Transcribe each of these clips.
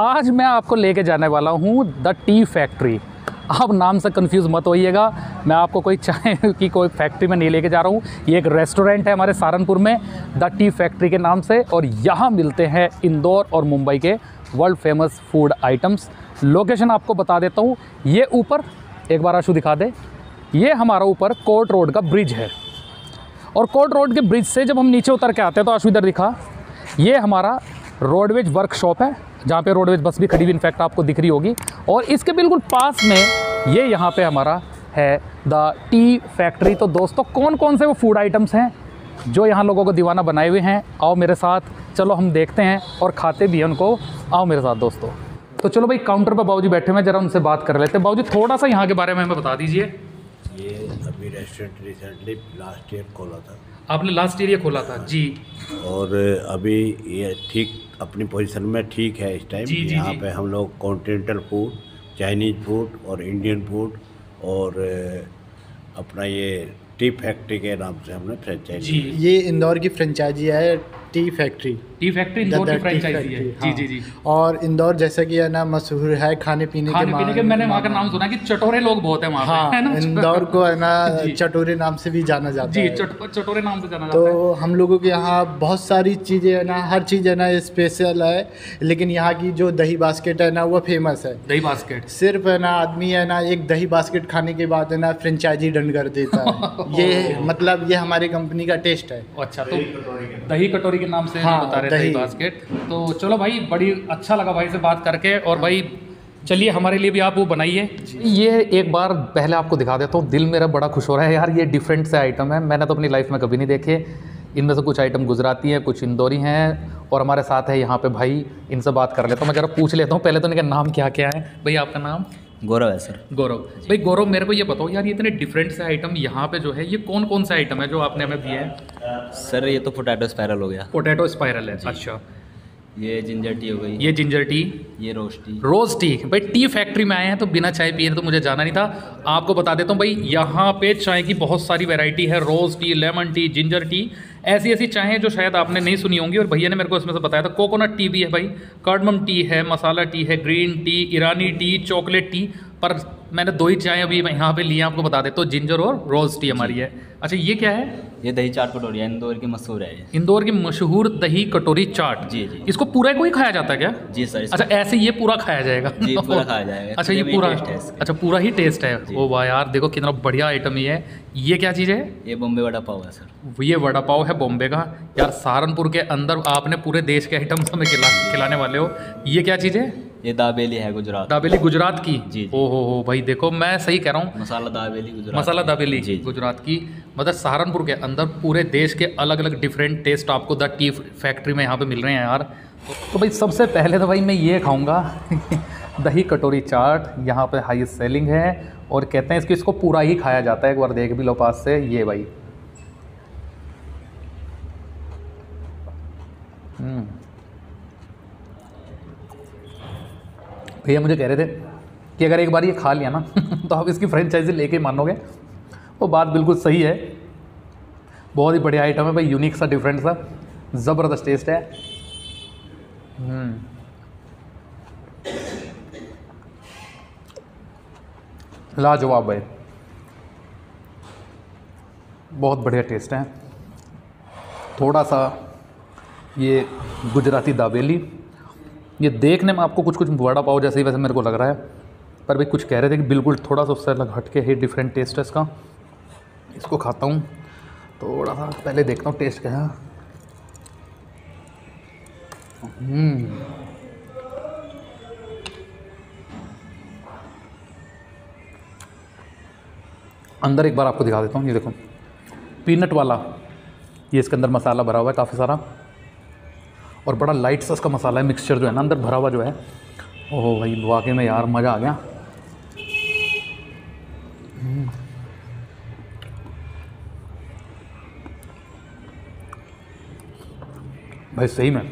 आज मैं आपको लेके जाने वाला हूँ द टी फैक्ट्री। आप नाम से कंफ्यूज मत होइएगा, मैं आपको कोई चाय की कोई फैक्ट्री में नहीं लेके जा रहा हूँ। ये एक रेस्टोरेंट है हमारे सहारनपुर में द टी फैक्ट्री के नाम से, और यहाँ मिलते हैं इंदौर और मुंबई के world famous food items. Location आपको बता देता हूँ, ये ऊपर एक बार आशु दिखा दे, ये हमारा ऊपर कोर्ट रोड का ब्रिज है, और कोर्ट रोड के ब्रिज से जब हम नीचे उतर के आते हैं तो आशु इधर दिखा, ये हमारा रोडवेज वर्कशॉप है जहाँ पे रोडवेज बस भी खड़ी हुई इनफैक्ट आपको दिख रही होगी। और इसके बिल्कुल पास में ये यहाँ पे हमारा है द टी फैक्ट्री। तो दोस्तों कौन कौन से वो फूड आइटम्स हैं जो यहाँ लोगों को दीवाना बनाए हुए हैं, आओ मेरे साथ, चलो हम देखते हैं और खाते भी हैं उनको। आओ मेरे साथ दोस्तों। तो चलो भाई, काउंटर पर बाबूजी बैठे हुए हैं, जरा उनसे बात कर लेते हैं। बाबूजी थोड़ा सा यहाँ के बारे में हमें बता दीजिए। ये अभी रेस्टोरेंट रिसेंटली लास्ट ईयर खोला था। आपने लास्ट ईयर ये खोला था जी? और अभी ये ठीक अपनी पोजीशन में ठीक है इस टाइम। यहाँ पे हम लोग कॉन्टिनेंटल फूड, चाइनीज फूड और इंडियन फूड और अपना ये टी फैक्ट्री के नाम से हमने फ्रेंचाइजी। ये इंदौर की फ्रेंचाइजी है tea factory. Tea factory Indore की फ्रेंचाइजी है। हाँ। जी। और इंदौर जैसा कि है ना मशहूर है खाने पीने के मैंने वहाँ का नाम सुना कि चटोरे लोग बहुत हैं वहाँ पे, है ना? इंदौर को है ना चटोरे नाम से भी जाना जाता है। जी, चटोरे नाम से जाना जाता है। तो हम लोगों के यहाँ बहुत सारी चीज़ें है ना, हर चीज़ है ना स्पेशल है, लेकिन यहाँ की जो दही बास्केट है ना वो फेमस है। दही बास्केट सिर्फ है ना आदमी है ना एक दही बास्केट खाने के बाद है ना फ्रेंचाइजी डन कर देता है। ये मतलब ये हमारी कंपनी का टेस्ट है। अच्छा, तो दही कटोरी के नाम से बता रहे दही बास्केट। तो चलो भाई, बड़ी अच्छा लगा भाई से बात करके। और भाई चलिए हमारे लिए भी आप वो बनाइए। ये एक बार पहले आपको दिखा देता हूँ, दिल मेरा बड़ा खुश हो रहा है यार। ये डिफरेंट से आइटम है, मैंने तो अपनी लाइफ में कभी नहीं देखे। इनमें से कुछ आइटम गुजराती हैं, कुछ इंदौरी हैं, और हमारे साथ है यहाँ पे भाई, इनसे बात कर लेता हूँ। मैं जरा पूछ लेता हूँ पहले तो इनका नाम क्या क्या है। भाई आपका नाम? गौरव है सर। गौरव भाई। गौरव, मेरे को ये बताओ यार, ये इतने डिफरेंट से आइटम यहाँ पे जो है, ये कौन कौन से आइटम है जो आपने हमें दिए हैं? सर ये तो पोटैटो स्पाइरल हो गया। पोटैटो स्पाइरल है, अच्छा। ये जिंजर टी हो गई। ये जिंजर टी। ये रोज टी। भाई टी फैक्ट्री में आए हैं तो बिना चाय पिए तो मुझे जाना नहीं था। आपको बता देता हूँ भाई, यहाँ पे चाय की बहुत सारी वैरायटी है। Rose tea, lemon tea, ginger tea, ऐसी ऐसी चाय है जो शायद आपने नहीं सुनी होंगी। और भैया ने मेरे को इसमें से बताया था कोकोनट टी भी है भाई, कार्डमम टी है, मसाला टी है, green tea, Irani tea, chocolate tea. पर मैंने दो ही चाय अभी यहाँ पे लिए, आपको बता देता हूँ, जिंजर और रोज टी हमारी है। अच्छा, ये क्या है? ये दही चाट कटोरी है, इंदौर की मशहूर है। इंदौर की मशहूर दही कटोरी चाट। जी। इसको पूरा कोई खाया जाता है क्या? जी सर। अच्छा, ऐसे ये पूरा खाया जाएगा? जी, पूरा खाया जाएगा। अच्छा, ये पूरा? अच्छा, पूरा ही टेस्ट है। ओ वाह यार, देखो कितना बढ़िया आइटम ये है। ये क्या चीज़ है? ये बॉम्बे वड़ा पाव है सर। ये वड़ा पाव है बॉम्बे का। यार सहारनपुर के अंदर आपने पूरे देश के आइटम्स हमें खिलाने वाले हो। ये क्या चीज़ है? ये दाबेली है, गुजरात। दाबेली गुजरात की? जी। ओ हो भाई, देखो मैं सही कह रहा हूँ, मसाला दाबेली गुजरात। मसाला दाबेली जी। गुजरात की। मतलब सहारनपुर के अंदर पूरे देश के अलग अलग डिफरेंट टेस्ट आपको द टी फैक्ट्री में यहाँ पे मिल रहे हैं यार। तो भाई सबसे पहले तो भाई मैं ये खाऊंगा दही कटोरी चाट। यहाँ पे हाई सेलिंग है और कहते हैं इसको पूरा ही खाया जाता है। एक बार देख भी लो पास से। ये भाई भैया मुझे कह रहे थे कि अगर एक बार ये खा लिया ना तो आप इसकी फ्रेंचाइजी लेके मानोगे। वो बात बिल्कुल सही है। बहुत ही बढ़िया आइटम है भाई, यूनिक सा, डिफरेंट सा, ज़बरदस्त टेस्ट है। लाजवाब भाई, बहुत बढ़िया टेस्ट है। थोड़ा सा ये गुजराती दाबेली, ये देखने में आपको कुछ कुछ वड़ा पाव जैसे ही वैसे मेरे को लग रहा है, पर भाई कुछ कह रहे थे कि बिल्कुल थोड़ा सा उससे अलग हट के ही डिफरेंट टेस्ट है इसका। इसको खाता हूँ, थोड़ा सा पहले देखता हूँ टेस्ट क्या है। अंदर एक बार आपको दिखा देता हूँ। ये देखो पीनट वाला, ये इसके अंदर मसाला भरा हुआ है काफ़ी सारा, और बड़ा लाइट सा इसका मसाला है, मिक्सचर जो है ना अंदर भरा हुआ जो है। ओह भाई वाकई में यार मज़ा आ गया। भाई सही में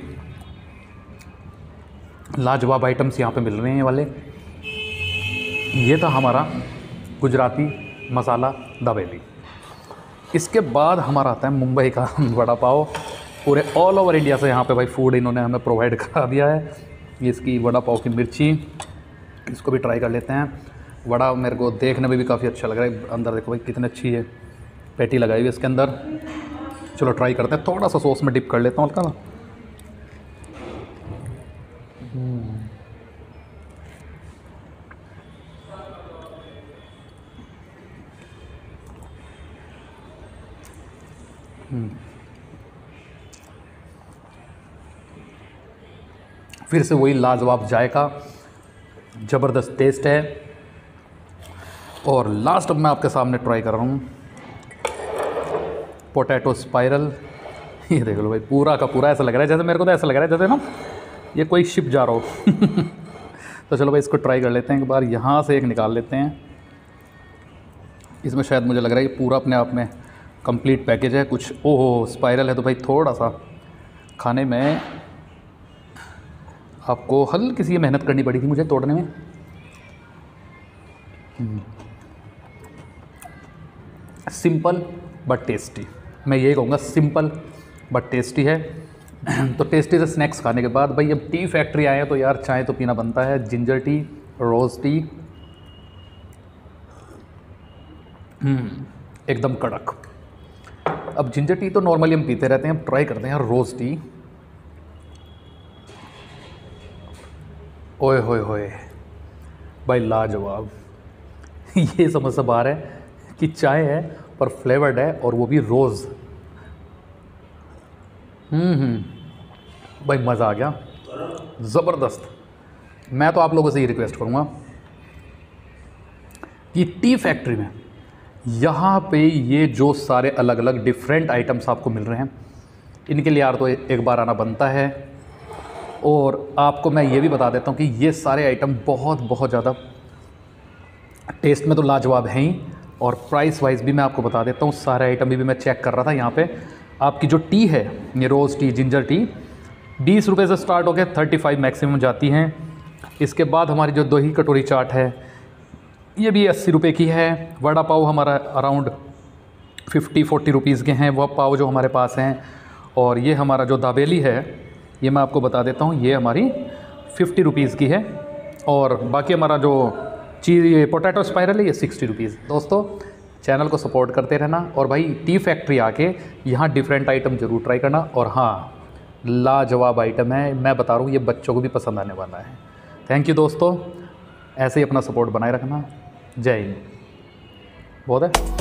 लाजवाब आइटम्स यहाँ पे मिल रहे हैं ये वाले। ये था हमारा गुजराती मसाला दाबेली। इसके बाद हमारा आता है मुंबई का वड़ा पाव। पूरे ऑल ओवर इंडिया से यहाँ पे भाई फूड इन्होंने हमें प्रोवाइड करा दिया है। ये इसकी वड़ा पाव की मिर्ची, इसको भी ट्राई कर लेते हैं। वड़ा मेरे को देखने में भी काफ़ी अच्छा लग रहा है। अंदर देखो भाई कितनी अच्छी है पैटी लगाई हुई है इसके अंदर। चलो ट्राई करते हैं। थोड़ा सा सॉस में डिप कर लेता हूँ हल्का ना। फिर से वही लाजवाब जायका, ज़बरदस्त टेस्ट है। और लास्ट मैं आपके सामने ट्राई कर रहा हूँ पोटैटो स्पाइरल। ये देख लो भाई, पूरा का पूरा ऐसा लग रहा है जैसे, मेरे को तो ऐसा लग रहा है जैसे ना ये कोई शिप जा रहा हो। तो चलो भाई इसको ट्राई कर लेते हैं एक बार। यहाँ से एक निकाल लेते हैं। इसमें शायद मुझे लग रहा है कि पूरा अपने आप में कंप्लीट पैकेज है कुछ। ओहो स्पाइरल है तो भाई थोड़ा सा खाने में आपको हल्की सी मेहनत करनी पड़ी थी मुझे तोड़ने में। सिंपल बट टेस्टी, मैं यही कहूँगा, सिंपल बट टेस्टी है। तो टेस्टी से स्नैक्स खाने के बाद भाई अब टी फैक्ट्री आए हैं तो यार चाय तो पीना बनता है। जिंजर टी, रोज़ टी, एकदम कड़क। अब जिंजर टी तो नॉर्मली हम पीते रहते हैं, अब ट्राई करते हैं यार रोज़ टी। ओए होए होए भाई लाजवाब। ये समझ से बाहर है कि चाय है पर फ्लेवर्ड है, और वो भी रोज़। भाई मज़ा आ गया, ज़बरदस्त। मैं तो आप लोगों से ये रिक्वेस्ट करूँगा कि टी फैक्ट्री में यहाँ पे ये जो सारे अलग अलग डिफरेंट आइटम्स आपको मिल रहे हैं, इनके लिए यार तो एक बार आना बनता है। और आपको मैं ये भी बता देता हूँ कि ये सारे आइटम बहुत ज़्यादा टेस्ट में तो लाजवाब हैं ही, और प्राइस वाइज भी मैं आपको बता देता हूँ। सारे आइटम भी मैं चेक कर रहा था। यहाँ पे आपकी जो टी है, ये रोज़ टी, जिंजर टी, 20 रुपये से स्टार्ट होकर 35 मैक्सिमम जाती हैं। इसके बाद हमारी जो दही कटोरी चाट है ये भी 80 रुपये की है। वड़ा पाव हमारा अराउंड 50-40 रुपीज़ के हैं वह पाव जो हमारे पास हैं। और ये हमारा जो दाबेली है, ये मैं आपको बता देता हूँ, ये हमारी 50 रुपीज़ की है। और बाकी हमारा जो चीज़ ये पोटैटो स्पाइरल है, ये 60 रुपीज़। दोस्तों चैनल को सपोर्ट करते रहना, और भाई टी फैक्ट्री आके यहाँ डिफरेंट आइटम ज़रूर ट्राई करना। और हाँ, लाजवाब आइटम है, मैं बता रहा हूँ, ये बच्चों को भी पसंद आने वाला है। थैंक यू दोस्तों, ऐसे ही अपना सपोर्ट बनाए रखना। जय हिंद। बहुत है।